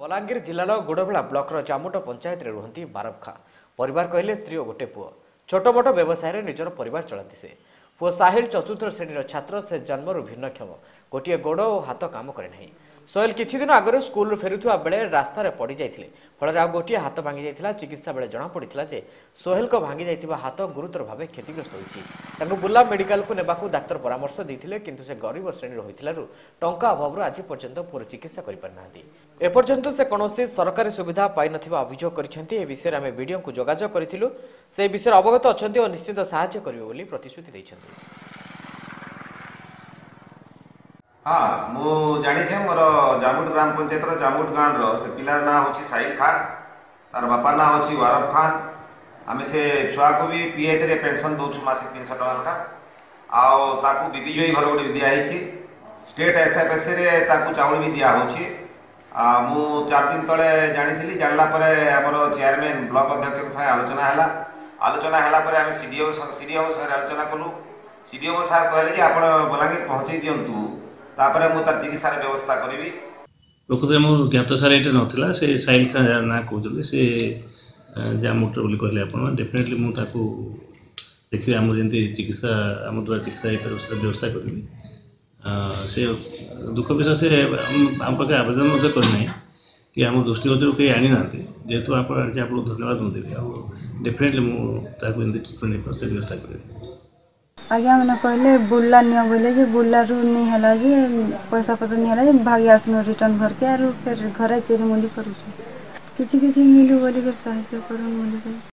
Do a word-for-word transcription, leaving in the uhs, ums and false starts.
बलांगीर जिलार गोड़बेला ब्लॉक जामुट पंचायत रुहति बारब खा परिवार कहले स्त्री और गोटे पुओ छोट मोट व्यवसाय निजर परिवार चलाती से पुओ साहिल चतुर्थ श्रेणी छात्र से जन्मरू भिन्नक्षम गोटे गोड़ और हाथ काम करे नहीं सोहेल किछि दिन आगे स्कूल फेरुवा बेले रास्तार पड़ जाते फल आ गोटे हाथ भांगी जाता चिकित्सा बेले जमापड़ा जे सोहेल को भांगी जाता हाथ गुरुतर भाव क्षतिग्रस्त होती बुर्ला मेडिकल को नेबाकू डाक्तर परामर्श देते किंतु से गरीब श्रेणी होइथिलारु टंका अभाव आज पर्यंत पूरा चिकित्सा कर पारनाहांती एपर्यंत से कौन सरकारी सुविधा पाई नथिबा अभियोग करिसेंती। ए विषय आम वीडियो को जोगाजोग करथिलु से विषय अवगत अछंती और निश्चित सहायता करिवे बोली प्रतिश्रुति दैछंती। हाँ मु जानी थे मोर जामुट ग्राम पंचायत जामुट गाँव से पिलार ना हूँ साहिल खान तार बापा ना हूँ वारब खान आम से छुआ को भी पीएच रे पेंशन दौछु मासिक तीन सौ टका लेखा आउ बीपीजयी घर गोटे दिखाई स्टेट एसएफएस रे ताकू चाउल भी दिया होची मु चार दिन तले जानी जानला आमर चेयरमैन ब्लॉक अध्यक्ष संगे आलोचना है आलोचना है आम सीडीओ सीडीओ साथ आलोचना कलु सीडीओ सार कहले कि आप बलांगीर पहुँचे दिंतु तापर मु तार चिकित्सार व्यवस्था करी प्रकृत मो ज्ञात सार ये नाला से साइल खा ना कहते से जामुट बोली कहले आप डेफिनेटली मुझे देखिए आम जमी चिकित्सा आम द्वारा चिकित्सा हो व्यवस्था करी से दुख विषय से आम पाखे आवेदन करना कि आम दृष्टिगत कहीं आनी ना जेहेतु आप धन्यवाद देवी डेफिनेटली मुझे ट्रिटमेंट व्यवस्था करी आज्ञा मैंने कहले बुल्ला नियो बोले जे बुल्ला रू नहीं हला जे पैसा पत्र नहीं हला जे भागी आसनो रिटर्न भर के आरो फिर घरे चेरी मुली करू किछि किछि मिलू बोली कर सहायता करू बोली